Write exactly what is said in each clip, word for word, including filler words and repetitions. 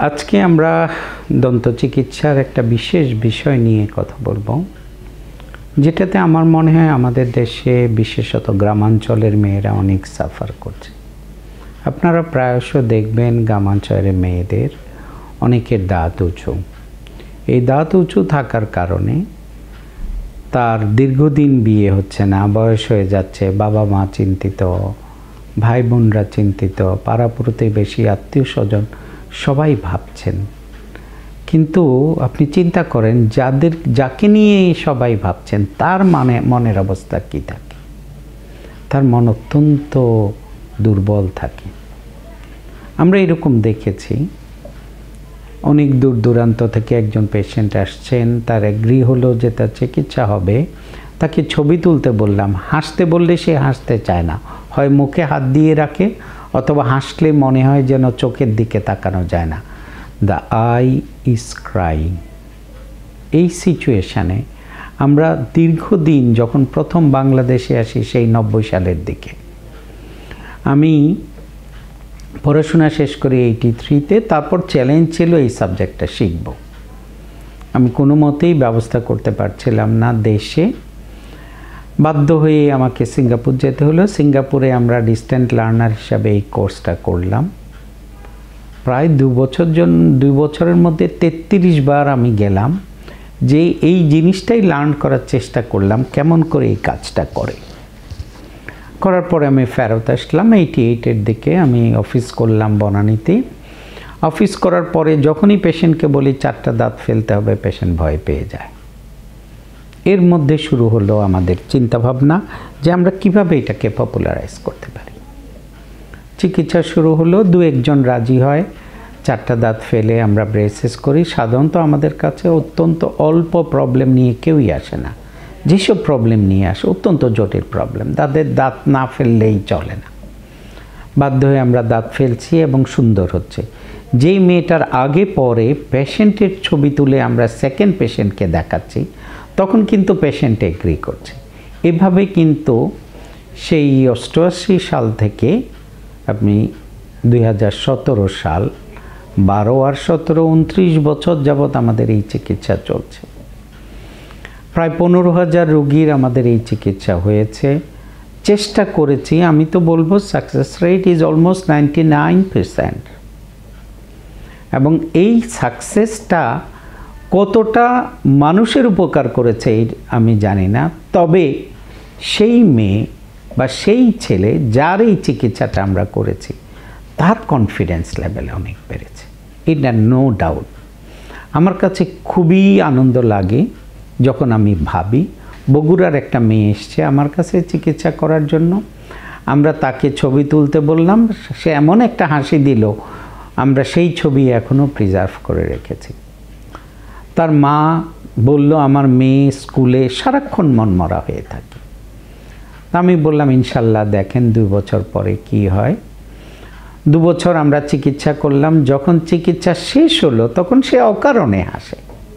আজকে আমরা দন্ত চিকিৎসার একটা বিশেষ বিষয় নিয়ে কথা বলবো, যেটাতে আমার মনে হয় আমাদের দেশে বিশেষত গ্রামাঞ্চলের মেয়েরা অনেক সাফার করছে। আপনারা প্রায়শ দেখবেন গ্রামাঞ্চলের মেয়েদের অনেকের দাঁত উঁচু। এই দাঁত উঁচু থাকার কারণে তার দীর্ঘদিন বিয়ে হচ্ছে না, বয়স হয়ে যাচ্ছে, বাবা মা চিন্তিত, ভাই বোনরা চিন্তিত, পাড়া প্রতিবেশী, আত্মীয় স্বজন সবাই ভাবছেন। কিন্তু আপনি চিন্তা করেন, যাদের যাকে নিয়ে সবাই ভাবছেন তার মানে মনের অবস্থা কী থাকে? তার মন অত্যন্ত দুর্বল থাকে। আমরা এরকম দেখেছি, অনেক দূর দূরান্ত থেকে একজন পেশেন্ট আসছেন, তার এগ্রি হলো যে তার চিকিৎসা হবে। তাকে ছবি তুলতে বললাম, হাসতে বললে সে হাসতে চায় না, হয় মুখে হাত দিয়ে রাখে অথবা হাসলে মনে হয় যেন চোখের দিকে তাকানো যায় না। The eye is crying. এই সিচুয়েশানে আমরা দীর্ঘদিন যখন প্রথম বাংলাদেশে আসি, সেই নব্বই সালের দিকে, আমি পড়াশোনা শেষ করি এইটি থ্রিতে, তারপর চ্যালেঞ্জ ছিল এই সাবজেক্টটা শিখব। আমি কোনো মতেই ব্যবস্থা করতে পারছিলাম না দেশে, বাধ্য হয়ে আমাকে সিঙ্গাপুর যেতে হলো। সিঙ্গাপুরে আমরা ডিস্ট্যান্ট লার্নার হিসাবে এই কোর্সটা করলাম। প্রায় দু বছর জন দুই বছরের মধ্যে তেত্রিশ বার আমি গেলাম, যে এই জিনিসটাই লার্ন করার চেষ্টা করলাম, কেমন করে এই কাজটা করে। করার পরে আমি ফেরত আসলাম এইটি এইটের দিকে। আমি অফিস করলাম বনানীতে। অফিস করার পরে যখনই পেশেন্টকে বলি চারটা দাঁত ফেলতে হবে, পেশেন্ট ভয় পেয়ে যায়। এর মধ্যে শুরু হলো আমাদের চিন্তাভাবনা যে আমরা কিভাবে এটাকে পপুলারাইজ করতে পারি। চিকিৎসা শুরু হলো, দু একজন রাজি হয়, চারটা দাঁত ফেলে আমরা ব্রেসেস করি। সাধারণত আমাদের কাছে অত্যন্ত অল্প প্রবলেম নিয়ে কেউই আসে না। যেসব প্রবলেম নিয়ে আসে অত্যন্ত জটিল প্রবলেম, তাদের দাঁত না ফেললেই চলে না। বাধ্য হয়ে আমরা দাঁত ফেলছি এবং সুন্দর হচ্ছে। যেই মেয়েটার আগে পরে পেশেন্টের ছবি তুলে আমরা সেকেন্ড পেশেন্টকে দেখাচ্ছি, তখন কিন্তু পেশেন্ট এগ্রি করছে। এভাবে কিন্তু সেই অষ্টআশি সাল থেকে আপনি দুই হাজার সতেরো সাল, বারো আর সতেরো উনত্রিশ বছর যাবৎ আমাদের এই চিকিৎসা চলছে। প্রায় পনেরো হাজার রোগীর আমাদের এই চিকিৎসা হয়েছে। চেষ্টা করেছি, আমি তো বলবো success rate is almost ninety nine percent. এবং এই সাকসেসটা কতটা মানুষের উপকার করেছে আমি জানি না, তবে সেই মেয়ে বা সেই ছেলে যার এই চিকিৎসাটা আমরা করেছি, তার কনফিডেন্স লেভেল অনেক বেড়েছে, এটা নো ডাউট। আমার কাছে খুবই আনন্দ লাগে যখন আমি ভাবি বগুড়ার একটা মেয়ে এসছে আমার কাছে চিকিৎসা করার জন্য। আমরা তাকে ছবি তুলতে বললাম, সে এমন একটা হাসি দিল, আমরা সেই ছবি এখনও প্রিজার্ভ করে রেখেছি। তার মা বলল, আমার মেয়ে স্কুলে সারাক্ষণ মনমরা হয়ে থাকে। আমি বললাম, ইনশাল্লাহ দেখেন দুই বছর পরে কি হয়। দু বছর আমরা চিকিৎসা করলাম। যখন চিকিৎসা শেষ হলো তখন সে অকারণে হাসে।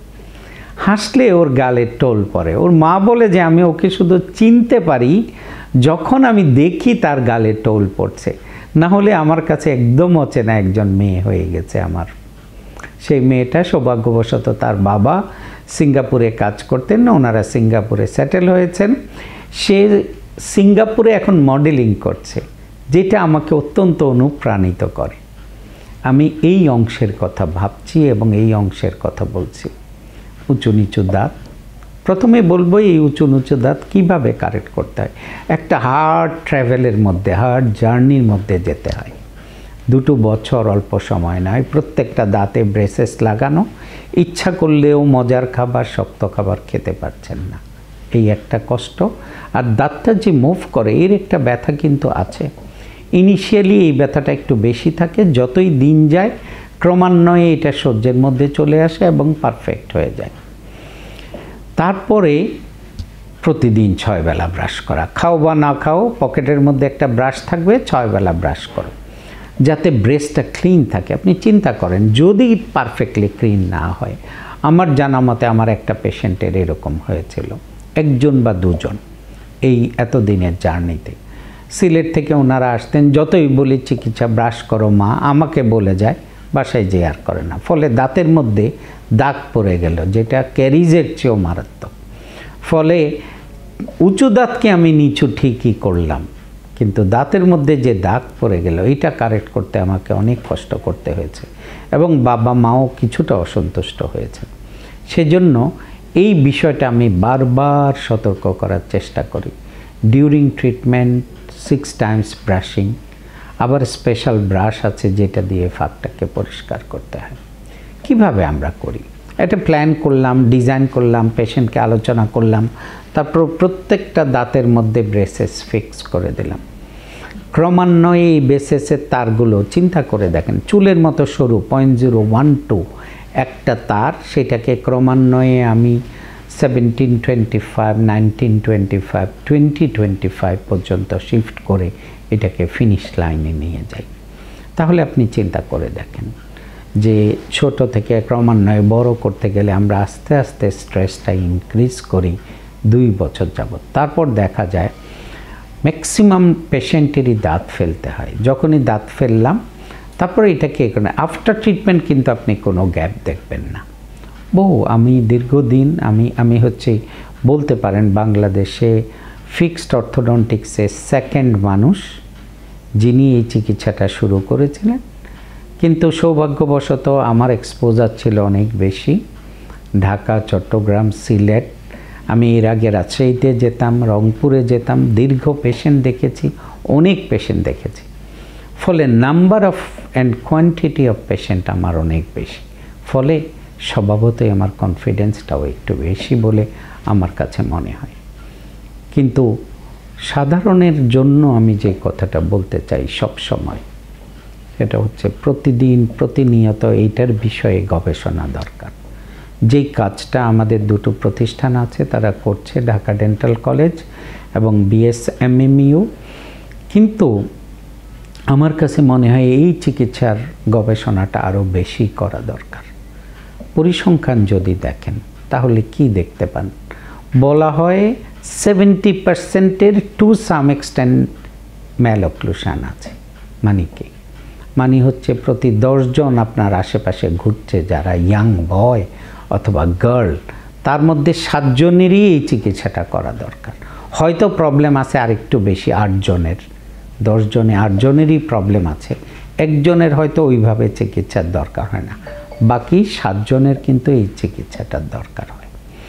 হাসলে ওর গালে টোল পড়ে। ওর মা বলে যে আমি ওকে শুধু চিনতে পারি যখন আমি দেখি তার গালে টোল পড়ছে, না হলে আমার কাছে একদম অচেনা একজন মেয়ে হয়ে গেছে আমার। সেই মেয়েটা সৌভাগ্যবশত তার বাবা সিঙ্গাপুরে কাজ করতেন, ওনারা সিঙ্গাপুরে সেটেল হয়েছেন। সে সিঙ্গাপুরে এখন মডেলিং করছে, যেটা আমাকে অত্যন্ত অনুপ্রাণিত করে। আমি এই অংশের কথা ভাবছি এবং এই অংশের কথা বলছি। উঁচু নিচু দাঁত, প্রথমে বলবো এই উঁচু নিচু দাঁত কীভাবে কারেক্ট করতে হয়। একটা হার্ড ট্রাভেলের মধ্যে, হার্ড জার্নির মধ্যে যেতে হয়। দুটো বছর অল্প সময় নয়। প্রত্যেকটা দাঁতে ব্রেসেস লাগানো, ইচ্ছা করলেও মজার খাবার, শক্ত খাবার খেতে পারছেন না, এই একটা কষ্ট। আর দাঁতটা যে মুভ করে এর একটা ব্যথা কিন্তু আছে। ইনিশিয়ালি এই ব্যথাটা একটু বেশি থাকে, যতই দিন যায় ক্রমান্বয়ে এটা সহ্যের মধ্যে চলে আসে এবং পারফেক্ট হয়ে যায়। তারপরে প্রতিদিন ছয় বেলা ব্রাশ করা, খাও বা না খাও পকেটের মধ্যে একটা ব্রাশ থাকবে, ছয় বেলা ব্রাশ করো যাতে ব্রেসটা ক্লিন থাকে। আপনি চিন্তা করেন যদি পারফেক্টলি ক্লিন না হয়, আমার জানা মতে আমার একটা পেশেন্টের এরকম হয়েছিল, একজন বা দুজন এই এতদিনের জার্নিতে। সিলেট থেকে ওনারা আসতেন, যতই বলি চিকিৎসা ব্রাশ করো মা, আমাকে বলে যায় বাসায় যে আর করে না, ফলে দাঁতের মধ্যে দাগ পড়ে গেল, যেটা ক্যারিজের চেয়েও মারাত্মক। ফলে উঁচু দাঁতকে আমি নিচু ঠিকই করলাম, কিন্তু দাঁতের মধ্যে যে দাগ পড়ে গেল এটা কারেক্ট করতে আমাকে অনেক কষ্ট করতে হয়েছে, এবং বাবা মাও কিছুটা অসন্তুষ্ট হয়েছে। সেজন্য এই বিষয়টা আমি বারবার সতর্ক করার চেষ্টা করি। During treatment six times brushing, আবার স্পেশাল ব্রাশ আছে যেটা দিয়ে ফাঁকটাকে পরিষ্কার করতে হয়। কিভাবে আমরা করি এটা প্ল্যান করলাম, ডিজাইন করলাম, পেশেন্টকে আলোচনা করলাম, তারপর প্রত্যেকটা দাঁতের মধ্যে ব্রেসেস ফিক্স করে দিলাম। ক্রমান্বয়ে এই ব্রেসেসের তারগুলো চিন্তা করে দেখেন, চুলের মতো সরু পয়েন্ট জিরো ওয়ান টু একটা তার, সেটাকে ক্রমান্বয়ে আমি seventeen twenty five nineteen twenty five twenty twenty five পর্যন্ত শিফট করে এটাকে ফিনিশ লাইনে নিয়ে যাই। তাহলে আপনি চিন্তা করে দেখেন যে ছোট থেকে ক্রমান্বয়ে বড় করতে গেলে আমরা আস্তে আস্তে স্ট্রেসটা ইনক্রিজ করি দুই বছর যাবত। তারপর দেখা যায় ম্যাক্সিমাম পেশেন্টেরই দাঁত ফেলতে হয়। যখনই দাঁত ফেললাম তারপরে এটাকে এখানে আফটার ট্রিটমেন্ট কিন্তু আপনি কোনো গ্যাপ দেখবেন না। বহু আমি দীর্ঘদিন আমি আমি হচ্ছে বলতে পারেন বাংলাদেশে ফিক্সড অর্থোডন্টিক্সের সেকেন্ড মানুষ যিনি এই চিকিৎসাটা শুরু করেছিলেন। কিন্তু সৌভাগ্যবশত আমার এক্সপোজার ছিল অনেক বেশি, ঢাকা, চট্টগ্রাম, সিলেট, আমি এর আগে রাজশাহীতে যেতাম, রংপুরে যেতাম, দীর্ঘ পেশেন্ট দেখেছি, অনেক পেশেন্ট দেখেছি। ফলে number of and quantity of patient আমার অনেক বেশি, ফলে স্বভাবতই আমার কনফিডেন্সটাও একটু বেশি বলে আমার কাছে মনে হয়। কিন্তু সাধারণের জন্য আমি যে কথাটা বলতে চাই সব সময়, এটা হচ্ছে প্রতিদিন প্রতিনিয়ত এইটার বিষয়ে গবেষণা দরকার। যেই কাজটা আমাদের দুটো প্রতিষ্ঠান আছে তারা করছে, ঢাকা ডেন্টাল কলেজ এবং বিএসএমএমইউ, কিন্তু আমার কাছে মনে হয় এই চিকিৎসার গবেষণাটা আরও বেশি করা দরকার। পরিসংখ্যান যদি দেখেন তাহলে কি দেখতে পান, বলা হয় সেভেন্টি পার্সেন্টের টু সাম এক্সটেন্ট ম্যালঅক্লুশন আছে। মানে কি? মানে হচ্ছে প্রতি দশজন আপনার আশেপাশে ঘুরছে যারা ইয়াং বয় অথবা গার্ল, তার মধ্যে সাতজনেরই এই চিকিৎসাটা করা দরকার। হয়তো প্রবলেম আছে আরেকটু বেশি, আটজনের, দশজনে আটজনেরই প্রবলেম আছে, একজনের হয়তো ওইভাবে চিকিৎসার দরকার হয় না, বাকি সাতজনের কিন্তু এই চিকিৎসাটার দরকার হয়।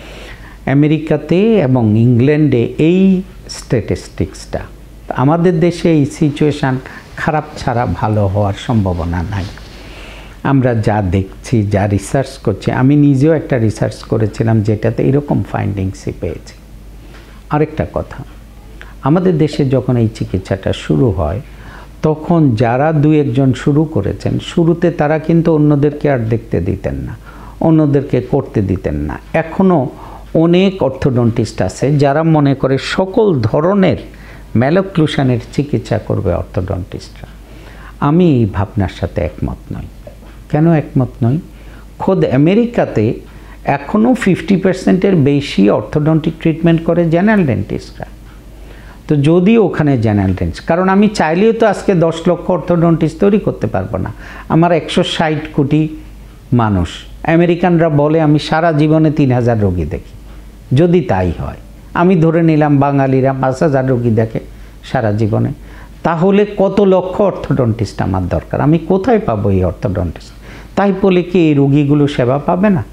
আমেরিকাতে এবং ইংল্যান্ডে এই স্ট্যাটিস্টিক্সটা, আমাদের দেশে এই সিচুয়েশান খারাপ ছাড়া ভালো হওয়ার সম্ভাবনা নাই। আমরা যা দেখছি, যা রিসার্চ করছি, আমি নিজেও একটা রিসার্চ করেছিলাম যেটাতে এরকম ফাইন্ডিংসই পেয়েছি। আরেকটা কথা, আমাদের দেশে যখন এই চিকিৎসাটা শুরু হয় তখন যারা দু একজন শুরু করেছেন, শুরুতে তারা কিন্তু অন্যদেরকে আর দেখতে দিতেন না, অন্যদেরকে করতে দিতেন না। এখনও অনেক অর্থোডন্টিস্ট আছে যারা মনে করে সকল ধরনের ম্যালঅক্লুশনের চিকিৎসা করবে অর্থোডন্টিস্টরা। আমি এই ভাবনার সাথে একমত নই। কেন একমত নই? খোদ আমেরিকাতে এখনও ফিফটি পার্সেন্টের বেশি অর্থোডন্টিক ট্রিটমেন্ট করে জেনারেল ডেন্টিস্টরা। তো যদি ওখানে জেনারেল ডেন্টিস্ট, কারণ আমি চাইলেও তো আজকে দশ লক্ষ অর্থোডন্টিস্ট তৈরি করতে পারবো না। আমার একশো ষাট কোটি মানুষ, আমেরিকানরা বলে আমি সারা জীবনে তিন হাজার রোগী দেখি। যদি তাই হয়, আমি ধরে নিলাম বাঙালিরা পাঁচ হাজার রোগী দেখে সারা জীবনে, তাহলে কত লক্ষ অর্থোডন্টিস্ট আমার দরকার? আমি কোথায় পাবো এই অর্থোডন্টিস্ট? তাই বলে কি এই রোগীগুলো সেবা পাবে না?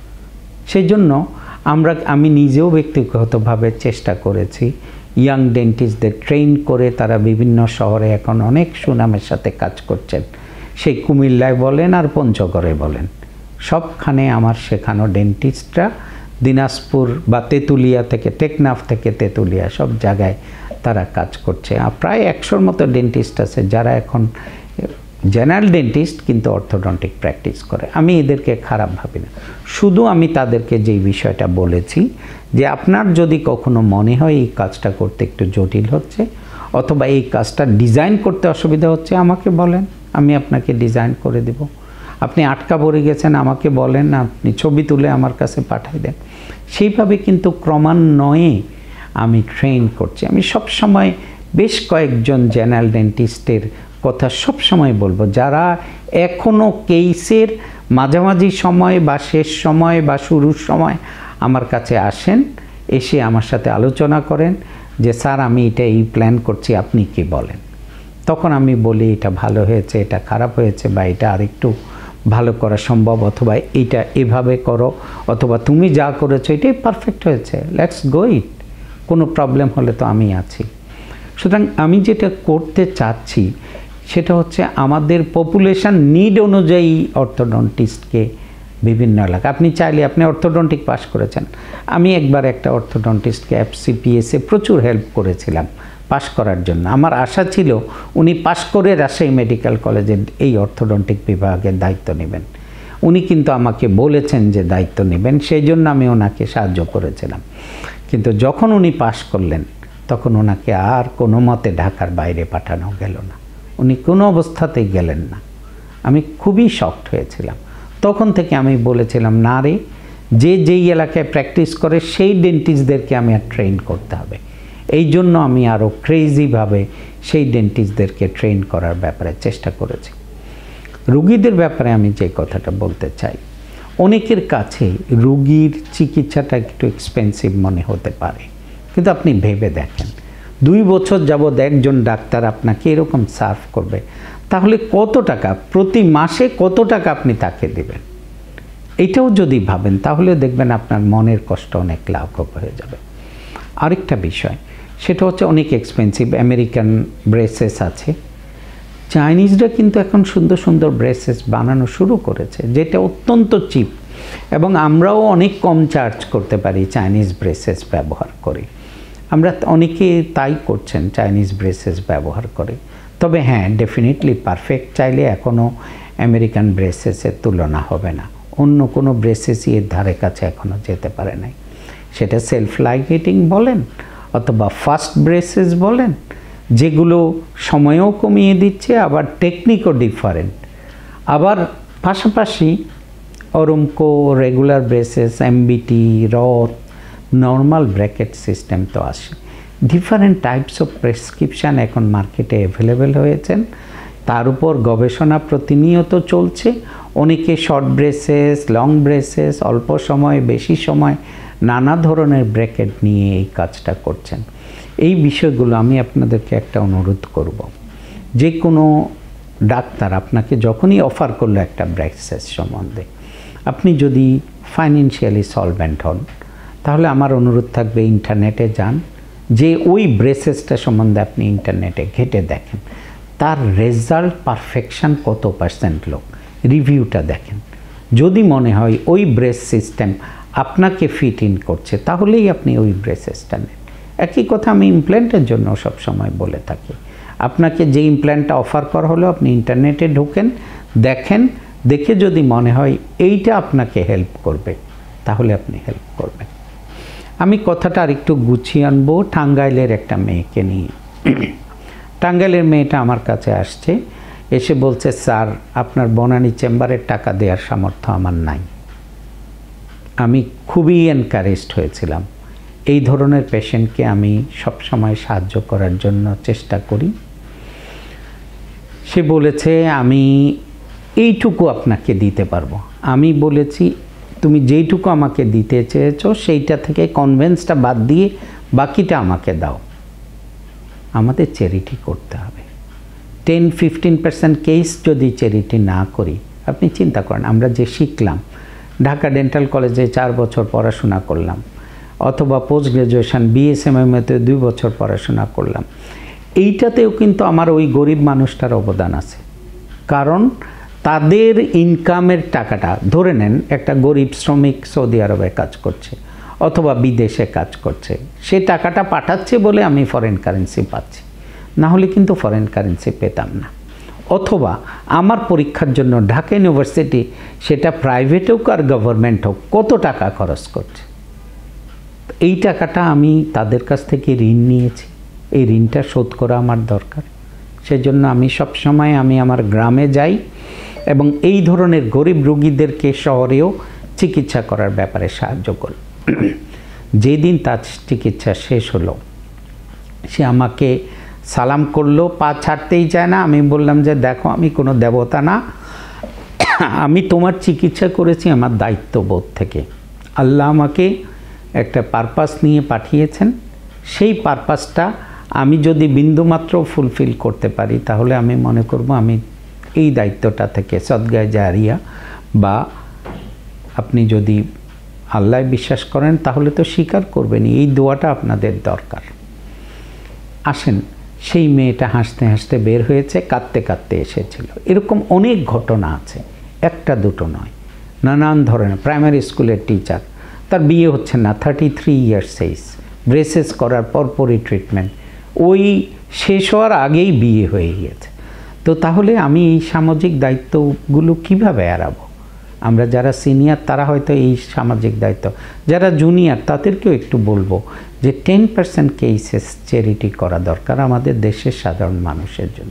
সেই জন্য আমরা আমি নিজেও ব্যক্তিগতভাবে চেষ্টা করেছি ইয়াং ডেন্টিস্টদের ট্রেন করে, তারা বিভিন্ন শহরে এখন অনেক সুনামের সাথে কাজ করছেন। সেই কুমিল্লায় বলেন আর পঞ্চগড়ে বলেন, সবখানে আমার শেখানো ডেন্টিস্টরা দিনাজপুর বা তেঁতুলিয়া থেকে, টেকনাফ থেকে তেঁতুলিয়া, সব জায়গায় তারা কাজ করছে। প্রায় একশোর মতো ডেন্টিস্ট আছে যারা এখন জেনারেল ডেন্টিস্ট কিন্তু অর্থোডন্টিক প্র্যাকটিস করে। আমি এদেরকে খারাপ ভাবি না, শুধু আমি তাদেরকে যেই বিষয়টা বলেছি যে আপনার যদি কখনো মনে হয় এই কাজটা করতে একটু জটিল হচ্ছে অথবা এই কাজটা ডিজাইন করতে অসুবিধা হচ্ছে, আমাকে বলেন, আমি আপনাকে ডিজাইন করে দেব। আপনি আটকা পড়ে গেছেন, আমাকে বলেন, আপনি ছবি তুলে আমার কাছে পাঠিয়ে দেন। সেইভাবে কিন্তু ক্রমান্বয়ে আমি ট্রেন করছি। আমি সব সময় বেশ কয়েকজন জেনারেল ডেন্টিস্টের কথা সব সময় বলবো, যারা এখনও কেসের মাঝামাঝি সময় বা শেষ সময় বা শুরুর সময় আমার কাছে আসেন, এসে আমার সাথে আলোচনা করেন যে স্যার আমি এটা এই প্ল্যান করছি, আপনি কি বলেন। তখন আমি বলি এটা ভালো হয়েছে, এটা খারাপ হয়েছে, বা এটা আরেকটু ভালো করা সম্ভব, অথবা এইটা এভাবে করো, অথবা তুমি যা করেছো এটাই পারফেক্ট হয়েছে, লেটস গো ইট, কোনো প্রবলেম হলে তো আমি আছি। সুতরাং আমি যেটা করতে চাচ্ছি সেটা হচ্ছে আমাদের পপুলেশন নিড অনুযায়ী অর্থোডন্টিস্টকে বিভিন্ন এলাকা, আপনি চাইলে আপনি অর্থোডন্টিক পাস করেছেন, আমি একবার একটা অর্থোডন্টিস্টকে এফসিপিএসে প্রচুর হেল্প করেছিলাম পাস করার জন্য। আমার আশা ছিল উনি পাস করে রাজশাহী মেডিকেল কলেজের এই অর্থোডন্টিক বিভাগের দায়িত্ব নেবেন। উনি কিন্তু আমাকে বলেছেন যে দায়িত্ব নেবেন, সেই জন্য আমি ওনাকে সাহায্য করেছিলাম। কিন্তু যখন উনি পাস করলেন তখন ওনাকে আর কোনো মতে ঢাকার বাইরে পাঠানো গেল না, উনি কোনো অবস্থাতেই গেলেন না। আমি খুবই শকড হয়েছিলাম। তখন থেকে আমি বলেছিলাম না রে, যে যেই এলাকায় প্র্যাকটিস করে সেই ডেন্টিস্টদেরকে আমি আর ট্রেন করতে হবে। এই জন্য আমি আরও ক্রেজিভাবে সেই ডেন্টিস্টদেরকে ট্রেন করার ব্যাপারে চেষ্টা করেছি। রুগীদের ব্যাপারে আমি যে কথাটা বলতে চাই, অনেকের কাছে রুগীর চিকিৎসাটা একটু এক্সপেন্সিভ মনে হতে পারে, কিন্তু আপনি ভেবে দেখেন দুই বছর যাবৎ একজন ডাক্তার আপনাকে এরকম সার্ভ করবে, তাহলে কত টাকা প্রতি মাসে কত টাকা আপনি তাকে দেবেন, এটাও যদি ভাবেন তাহলে দেখবেন আপনার মনের কষ্ট অনেক লাঘব হয়ে যাবে। আরেকটা বিষয় সেটা হচ্ছে অনেক এক্সপেন্সিভ আমেরিকান ব্রেসেস আছে, চাইনিজরা কিন্তু এখন সুন্দর সুন্দর ব্রেসেস বানানো শুরু করেছে যেটা অত্যন্ত চিপ, এবং আমরাও অনেক কম চার্জ করতে পারি চাইনিজ ব্রেসেস ব্যবহার করে। আমরা অনেকে তাই করছেন, চাইনিজ ব্রেসেস ব্যবহার করে। তবে হ্যাঁ, ডেফিনেটলি পারফেক্ট চাইলে এখনও আমেরিকান ব্রেসেসের তুলনা হবে না, অন্য কোনো ব্রেসেসই এর ধারে কাছে এখনও যেতে পারে নাই। সেটা সেলফ লাইগেটিং বলেন অথবা ফাস্ট ব্রেসেস বলেন, যেগুলো সময়ও কমিয়ে দিচ্ছে, আবার টেকনিকও ডিফারেন্ট। আবার পাশাপাশি Ormco, regular braces, MBT, Roth, normal bracket system তো আসে। ডিফারেন্ট টাইপস অফ প্রেসক্রিপশান এখন মার্কেটে অ্যাভেলেবেল হয়েছেন, তার উপর গবেষণা প্রতিনিয়ত চলছে। অনেকে শর্ট ব্রেসেস, লং ব্রেসেস, অল্প সময়, বেশি সময়, নানা ধরনের ব্র্যাকেট নিয়ে এই কাজটা করছেন। এই বিষয়গুলো আমি আপনাদেরকে একটা অনুরোধ করব, যে কোনো ডাক্তার আপনাকে যখনই অফার করলো একটা ব্রেসেস সম্বন্ধে, আপনি যদি ফাইন্যান্সিয়ালি সলভেন্ট হন, তাহলে আমার অনুরোধ থাকবে ইন্টারনেটে যান, যে ওই ব্রেসেসটা সম্বন্ধে আপনি ইন্টারনেটে ঘেটে দেখেন তার রেজাল্ট পারফেকশান কত পার্সেন্ট লোক, রিভিউটা দেখেন। যদি মনে হয় ওই ব্রেস সিস্টেম আপনাকে ফিট ইন করছে, তাহলেই আপনি ওই ব্রেসেসটা নেন। একই কথা আমি ইমপ্ল্যান্টের জন্য সবসময় বলে থাকি, আপনাকে যে ইমপ্ল্যান্টটা অফার করা হলো আপনি ইন্টারনেটে ঢোকেন, দেখেন, দেখে যদি মনে হয় এইটা আপনাকে হেল্প করবে তাহলে আপনি হেল্প করবেন। আমি কথাটা আর একটু গুছিয়ে আনবো টাঙ্গাইলের একটা মেয়েকে নিয়ে। টাঙ্গাইলের মেয়েটা আমার কাছে আসছে, এসে বলছে স্যার আপনার বনানী চেম্বারের টাকা দেওয়ার সামর্থ্য আমার নাই। আমি খুবই এনকারেজড হয়েছিলাম। এই ধরনের পেশেন্টকে আমি সবসময় সাহায্য করার জন্য চেষ্টা করি। সে বলেছে আমি এইটুকু আপনাকে দিতে পারবো। আমি বলেছি তুমি যেইটুকু আমাকে দিতে চেয়েছো সেইটা থেকে কনভেন্সটা বাদ দিয়ে বাকিটা আমাকে দাও। আমাদের চ্যারিটি করতে হবে। টেন ফিফটিন পার্সেন্ট কেস যদি চ্যারিটি না করি, আপনি চিন্তা করেন আমরা যে শিখলাম, ঢাকা ডেন্টাল কলেজে চার বছর পড়াশোনা করলাম, অথবা পোস্ট গ্রাজুয়েশন বিএসএমএমএতে দুই বছর পড়াশোনা করলাম, এইটাতেও কিন্তু আমার ওই গরিব মানুষটার অবদান আছে। কারণ তাদের ইনকামের টাকাটা, ধরে নেন একটা গরিব শ্রমিক সৌদি আরবে কাজ করছে অথবা বিদেশে কাজ করছে, সে টাকাটা পাঠাচ্ছে বলে আমি ফরেন কারেন্সি পাচ্ছি, না হলে কিন্তু ফরেন কারেন্সি পেতাম না। অথবা আমার পরীক্ষার জন্য ঢাকা ইউনিভার্সিটি, সেটা প্রাইভেট হোক আর গভর্নমেন্ট হোক, কত টাকা খরচ করছে। এই টাকাটা আমি তাদের কাছ থেকে ঋণ নিয়েছি, এই ঋণটা শোধ করা আমার দরকার। সেজন্য আমি সবসময় আমি আমার গ্রামে যাই এবং এই ধরনের গরিব রোগীদেরকে শহরেও চিকিৎসা করার ব্যাপারে সাহায্য করি। যেদিন তার চিকিৎসা শেষ হলো, সে আমাকে সালাম করলো, পা ছাড়তেই চায় না। আমি বললাম যে দেখো আমি কোনো দেবতা না, আমি তোমার চিকিৎসা করেছি আমার দায়িত্ববোধ থেকে। আল্লাহ আমাকে একটা পারপাস নিয়ে পাঠিয়েছেন, সেই পারপাসটা আমি যদি বিন্দুমাত্র ফুলফিল করতে পারি তাহলে আমি মনে করব আমি এই দায়িত্বটা থেকে সদগায়ে জারিয়া, বা আপনি যদি আল্লাহ বিশ্বাস করেন তাহলে তো স্বীকার করবেন, এই দোয়াটা আপনাদের দরকার। আসেন, সেই মেয়েটা হাসতে হাসতে বের হয়েছে, কাঁদতে কাঁদতে এসেছিল। এরকম অনেক ঘটনা আছে, একটা দুটো নয়, নানান ধরনের। প্রাইমারি স্কুলের টিচার, তার বিয়ে হচ্ছে না, thirty three years age, braces করার পরপরই ট্রিটমেন্ট, ওই শেষ হওয়ার আগেই বিয়ে হয়ে গিয়েছে। তো তাহলে আমি এই সামাজিক দায়িত্বগুলো কিভাবে এড়াবো? আমরা যারা সিনিয়র তারা হয়তো এই সামাজিক দায়িত্ব, যারা জুনিয়র তাদেরকেও একটু বলবো যে টেন পার্সেন্ট কেসেস চ্যারিটি করা দরকার আমাদের দেশের সাধারণ মানুষের জন্য।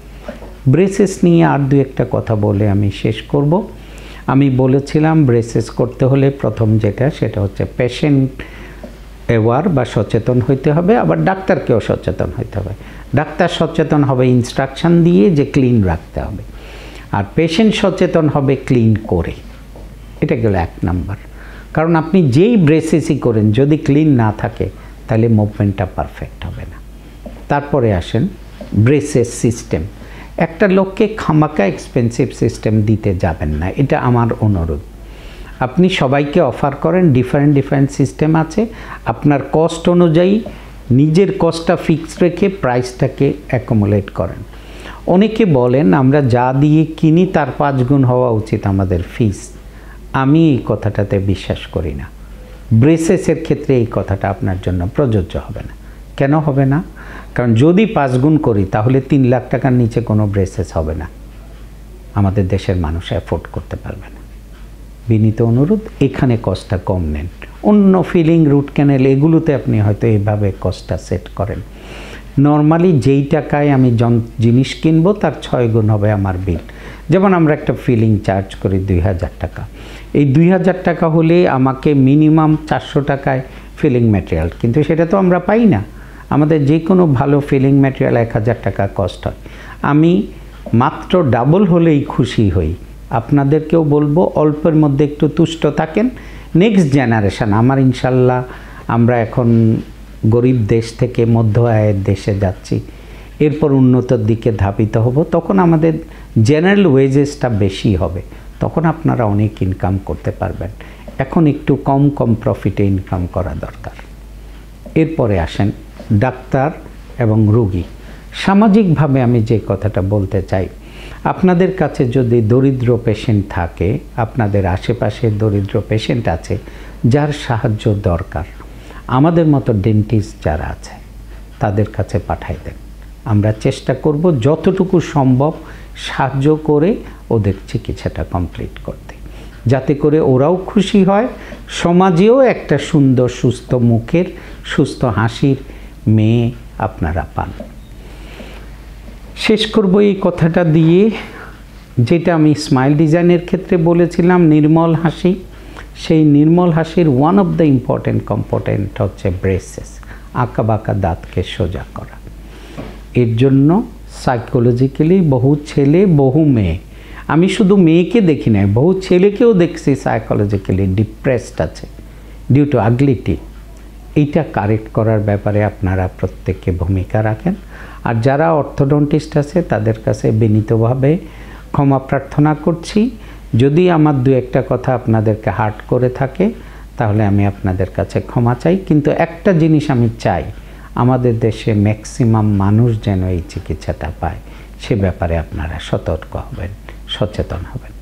ব্রেসেস নিয়ে আর দু একটা কথা বলে আমি শেষ করব। আমি বলেছিলাম ব্রেসেস করতে হলে প্রথম যেটা সেটা হচ্ছে পেশেন্ট অ্যাওয়ার বা সচেতন হইতে হবে, আবার ডাক্তারকেও সচেতন হইতে হবে। ডাক্তার সচেতন হবে ইনস্ট্রাকশন দিয়ে যে ক্লিন রাখতে হবে, আর পেশেন্ট সচেতন হবে ক্লিন করে। এটা গেল এক নাম্বার। কারণ আপনি যেই ব্রেসেসই করেন যদি ক্লিন না থাকে তাহলে মুভমেন্টটা পারফেক্ট হবে না। তারপরে আসেন ব্রেসেস সিস্টেম। একটা লোককে খামাকা এক্সপেন্সিভ সিস্টেম দিতে যাবেন না, এটা আমার অনুরোধ। আপনি সবাইকে অফার করেন, ডিফারেন্ট ডিফারেন্ট সিস্টেম আছে, আপনার কস্ট অনুযায়ী নিজের কস্টটা ফিক্সড রেখে প্রাইসটাকে অ্যাকোমোলেট করেন। অনেকে বলেন আমরা যা দিয়ে কিনি তার পাঁচ গুণ হওয়া উচিত আমাদের ফিস। আমি এই কথাটাতে বিশ্বাস করি না। ব্রেসেসের ক্ষেত্রে এই কথাটা আপনার জন্য প্রযোজ্য হবে না। কেন হবে না? কারণ যদি পাঁচ গুণ করি তাহলে তিন লাখ টাকার নিচে কোনো ব্রেসেস হবে না, আমাদের দেশের মানুষ অ্যাফোর্ড করতে পারবে না। বিনীত অনুরোধ, এখানে কস্টটা কম নেন। অন্য ফিলিং, রুট ক্যানেল এগুলোতে আপনি হয়তো এইভাবে কস্টটা সেট করেন। নর্মালি যেই টাকায় আমি জিনিস কিনবো তার ছয় গুণ হবে আমার বিল। যেমন আমরা একটা ফিলিং চার্জ করি দুই হাজার টাকা, এই দুই হাজার টাকা হলে আমাকে মিনিমাম চারশো টাকায় ফিলিং ম্যাটেরিয়াল, কিন্তু সেটা তো আমরা পাই না। আমাদের যে কোনো ভালো ফিলিং ম্যাটেরিয়াল এক হাজার টাকা কস্ট হয়। আমি মাত্র ডাবল হলেই খুশি হই। আপনাদেরকেও বলবো অল্পের মধ্যে একটু তুষ্ট থাকেন। নেক্সট জেনারেশান আমার ইনশাল্লাহ, আমরা এখন গরিব দেশ থেকে মধ্য আয়ের দেশে যাচ্ছি, এরপর উন্নতর দিকে ধাবিত হব, তখন আমাদের জেনারেল ওয়েজেসটা বেশি হবে, তখন আপনারা অনেক ইনকাম করতে পারবেন। এখন একটু কম কম প্রফিটে ইনকাম করা দরকার। এরপরে আসেন ডাক্তার এবং রোগী। সামাজিকভাবে আমি যে কথাটা বলতে চাই, আপনাদের কাছে যদি দরিদ্র পেশেন্ট থাকে, আপনাদের আশেপাশে দরিদ্র পেশেন্ট আছে যার সাহায্য দরকার, আমাদের মতো ডেন্টিস্ট যারা আছে তাদের কাছে পাঠাই দেন। আমরা চেষ্টা করব যতটুকু সম্ভব সাহায্য করে ওদের চিকিৎসাটা কমপ্লিট করতে, যাতে করে ওরাও খুশি হয়, সমাজেও একটা সুন্দর সুস্থ মুখের সুস্থ হাসির মেয়ে আপনারা পান। শেষ করব এই কথাটা দিয়ে, যেটা আমি স্মাইল ডিজাইনের ক্ষেত্রে বলেছিলাম নির্মল হাসি। সেই নির্মল হাসির one of the important component হচ্ছে ব্রেসেস, আঁকা বাঁকা দাঁতকে সোজা করা। এর জন্য সাইকোলজিক্যালি বহু ছেলে বহু মেয়ে, আমি শুধু মেয়েকে দেখি নাই, বহু ছেলেকেও দেখছি সাইকোলজিক্যালি ডিপ্রেসড আছে ডিউ টু আগলিটি। এইটা কারেক্ট করার ব্যাপারে আপনারা প্রত্যেককে ভূমিকা রাখেন। আর যারা অর্থোডন্টিস্ট আছে তাদের কাছে বিনীতভাবে ক্ষমা প্রার্থনা করছি। যদি আমার দু একটা কথা আপনাদেরকে হার্ট করে থাকে তাহলে আমি আপনাদের কাছে ক্ষমা চাই। কিন্তু একটা জিনিস আমি চাই, আমাদের দেশে ম্যাক্সিমাম মানুষ যেন এই চিকিৎসাটা পায়, সে ব্যাপারে আপনারা সতর্ক হবেন, সচেতন হবেন।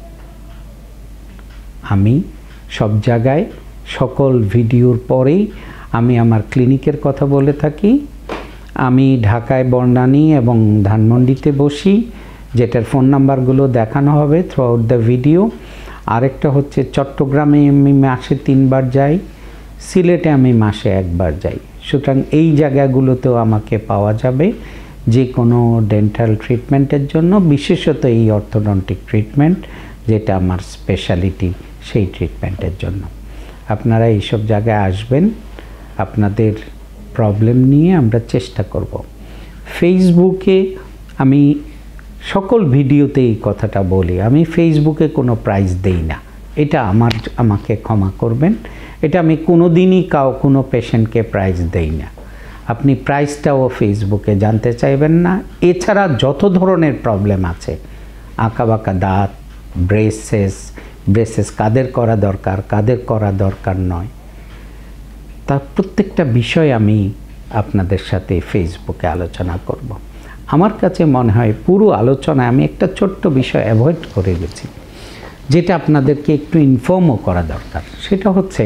আমি সব জায়গায় সকল ভিডিওর পরেই আমি আমার ক্লিনিকের কথা বলে থাকি। আমি ঢাকায় বর্ণানী এবং ধানমন্ডিতে বসি, যেটার ফোন নাম্বারগুলো দেখানো হবে থ্রু আউট দ্য ভিডিও। আরেকটা হচ্ছে চট্টগ্রামে আমি মাসে তিনবার যাই, সিলেটে আমি মাসে একবার যাই। সুতরাং এই জায়গাগুলোতেও আমাকে পাওয়া যাবে যে কোনো ডেন্টাল ট্রিটমেন্টের জন্য, বিশেষত এই অর্থোডন্টিক ট্রিটমেন্ট যেটা আমার স্পেশালিটি, সেই ট্রিটমেন্টের জন্য আপনারা এইসব জায়গায় আসবেন। আপনাদের প্রবলেম নিয়ে আমরা চেষ্টা করব ফেসবুকে আমি সকল ভিডিওতে এই কথাটা বলি, আমি ফেসবুকে কোনো প্রাইস দেই না। এটা আমার আমাকে ক্ষমা করবেন, এটা আমি কোনো দিনই কাউ কোনো পেশেন্টকে প্রাইস দেই না। আপনি প্রাইসটাও ফেসবুকে জানতে চাইবেন না। এছাড়া যত ধরনের প্রবলেম আছে, আঁকাবাঁকা দাঁত, ব্রেসেস ব্রেসেস কাদের করা দরকার, কাদের করা দরকার নয়, তার প্রত্যেকটা বিষয় আমি আপনাদের সাথে ফেসবুকে আলোচনা করব। আমার কাছে মনে হয় পুরো আলোচনায় আমি একটা ছোট্ট বিষয় অ্যাভয়েড করে গেছি, যেটা আপনাদেরকে একটু ইনফর্মও করা দরকার। সেটা হচ্ছে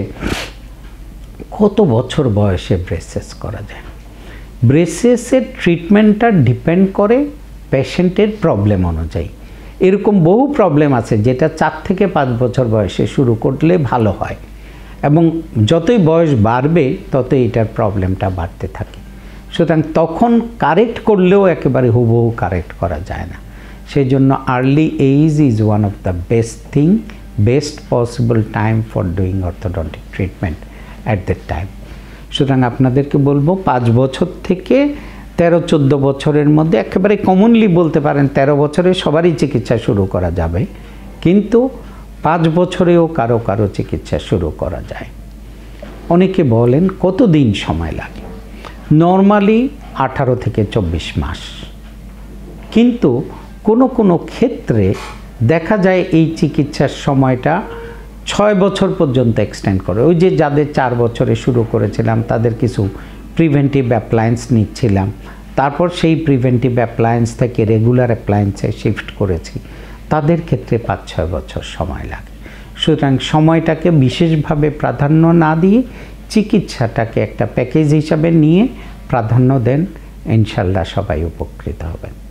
কত বছর বয়সে ব্রেসেস করা যায়। ব্রেসেসের ট্রিটমেন্টটা ডিপেন্ড করে পেশেন্টের প্রবলেম অনুযায়ী। এরকম বহু প্রবলেম আছে যেটা চার থেকে পাঁচ বছর বয়সে শুরু করলে ভালো হয়, এবং যতই বয়স বাড়বে ততই এটার প্রবলেমটা বাড়তে থাকে। সুতরাং তখন কারেক্ট করলেও একেবারে হুবহু কারেক্ট করা যায় না। সেই জন্য early age is one of the best thing, best possible time for doing orthodontic treatment at that time. সুতরাং আপনাদেরকে বলবো পাঁচ বছর থেকে তেরো চোদ্দো বছরের মধ্যে, একেবারে কমনলি বলতে পারেন তেরো বছরে সবারই চিকিৎসা শুরু করা যাবে, কিন্তু পাঁচ বছরেও কারো কারো চিকিৎসা শুরু করা যায়। অনেকে বলেন কত দিন সময় লাগে, নর্মালি আঠারো থেকে চব্বিশ মাস, কিন্তু কোনো কোনো ক্ষেত্রে দেখা যায় এই চিকিৎসার সময়টা ছয় বছর পর্যন্ত এক্সটেন্ড করে। ওই যে যাদের চার বছরে শুরু করেছিলাম তাদের কিছু প্রিভেন্টিভ অ্যাপ্লায়েন্স নিচ্ছিলাম, তারপর সেই প্রিভেন্টিভ অ্যাপ্লায়েন্স থেকে রেগুলার অ্যাপ্লায়েন্সে শিফট করেছি, তাদের ক্ষেত্রে পাঁচ ছয় বছর সময় লাগে। সুতরাং সময়টাকে বিশেষভাবে প্রাধান্য না দিয়ে চিকিৎসাটাকে একটা প্যাকেজ হিসাবে নিয়ে প্রাধান্য দেন, ইনশাল্লাহ সবাই উপকৃত হবেন।